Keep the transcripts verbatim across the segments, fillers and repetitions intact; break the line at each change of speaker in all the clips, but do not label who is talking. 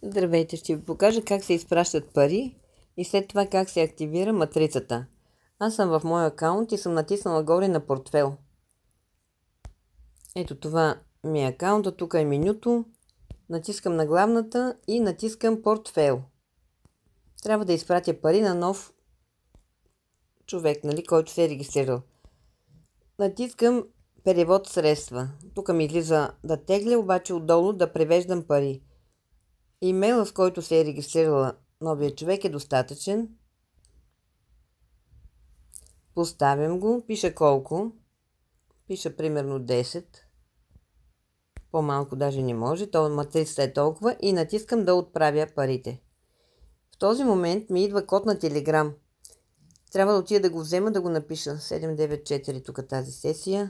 Здравейте, ще ви покажа как се изпращат пари и след това как се активира матрицата. Аз съм в моя акаунт и съм натиснала горе на портфел. Ето това ми е акаунта, тук е менюто. Натискам на главната и натискам портфел. Трябва да изпратя пари на нов човек, нали, който се е регистрирал. Натискам перевод средства. Тук ми излиза да тегля, обаче отдолу да превеждам пари. Имейлът, с който се е регистрирала новия човек, е достатъчен. Поставям го, пиша колко. Пиша примерно десет. По-малко даже не може, то матрицата е толкова и натискам да отправя парите. В този момент ми идва код на Телеграм. Трябва да отида да го взема, да го напиша. седем девет четири тук тази сесия.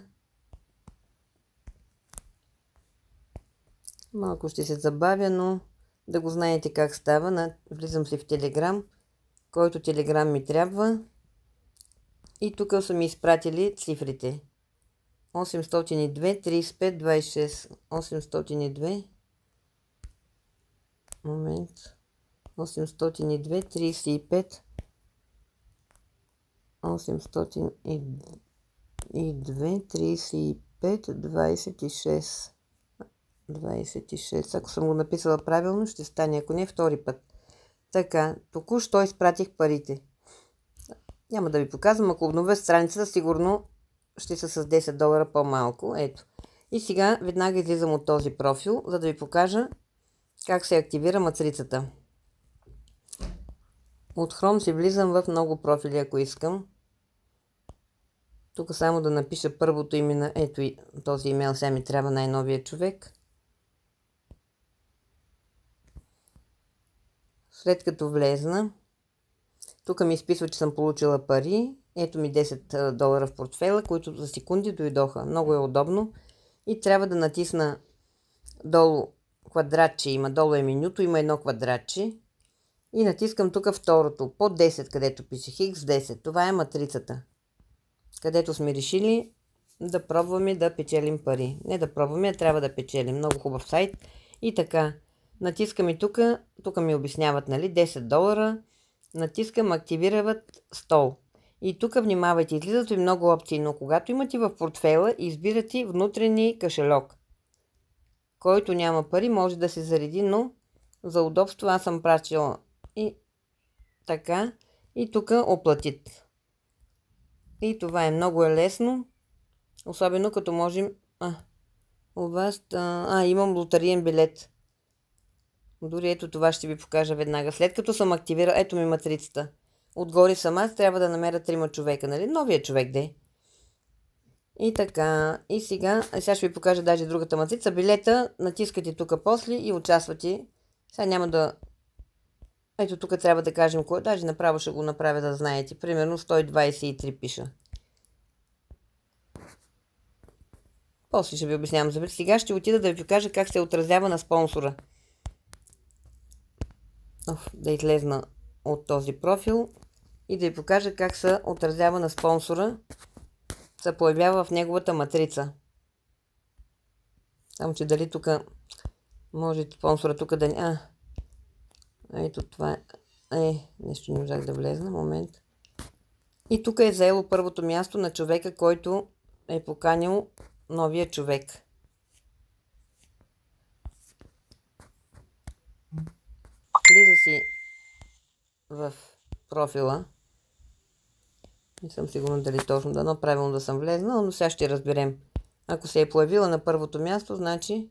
Малко ще се забавя, но да го знаете как става. Влизам си в Телеграм, който Телеграм ми трябва. И тук са ми изпратили цифрите. осемстотин и две, тридесет и пет, двадесет и шест. осемстотин и две. Момент. осемстотин и две, тридесет и пет. осемстотин и две, тридесет и пет, двадесет и шест. двадесет и шест. Ако съм го написала правилно, ще стане, ако не втори път. Така, току-що изпратих парите. Няма да ви показвам, ако обновя страницата, сигурно ще са с десет долара по-малко. Ето. И сега веднага излизам от този профил, за да ви покажа как се активира матрицата. От Chrome си влизам в много профили, ако искам. Тук само да напиша първото име на... Ето и този имейл, сега ми трябва най-новия човек. След като влезна, тук ми изписва, че съм получила пари. Ето ми десет долара в портфела, които за секунди дойдоха. Много е удобно. И трябва да натисна долу квадратче. Има долу е менюто, има едно квадратче. И натискам тук второто, по десет, където пише хикс десет. Това е матрицата, където сме решили да пробваме да печелим пари. Не да пробваме, а трябва да печелим. Много хубав сайт. И така, натискам и тук, тук ми обясняват, нали, десет долара. Натискам активират стол. И тук внимавайте, излизат ви много опции, но когато имате в портфела, избирате внутренни кошелек. Който няма пари, може да се зареди, но за удобство аз съм прачила и така. И тук оплатит. И това е много е лесно. Особено като можем... А, у вас... А, а имам лотариен билет. Дори ето това ще ви покажа веднага. След като съм активирала, ето ми матрицата. Отгоре съм аз, трябва да намеря трима човека, нали? Новия човек, де. И така. И сега, сега ще ви покажа даже другата матрица. Билета, натискате тук после и участвате. Сега няма да... Ето тук трябва да кажем кое. Даже направо ще го направя да знаете. Примерно сто двадесет и три пиша. После ще ви обяснявам за билет. Сега ще отида да ви покажа как се отразява на спонсора. Оф, да излезна от този профил и да ви покажа как се отразява на спонсора, се появява в неговата матрица. Само че дали тук може спонсора тук да... А, ето това е... Е, нещо не можах да влезна. Момент. И тук е заело първото място на човека, който е поканил новия човек. Влиза си в профила. Не съм сигурна дали точно да, но правилно да съм влезнала, но сега ще разберем. Ако се е появила на първото място, значи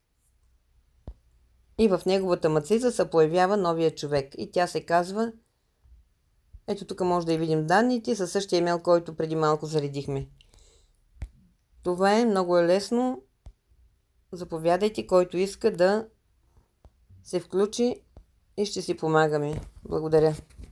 и в неговата матрица се появява новия човек. И тя се казва... Ето тук може да и видим данните със същия имейл, който преди малко заредихме. Това е много е лесно. Заповядайте, който иска да се включи и ще си помагаме. Благодаря.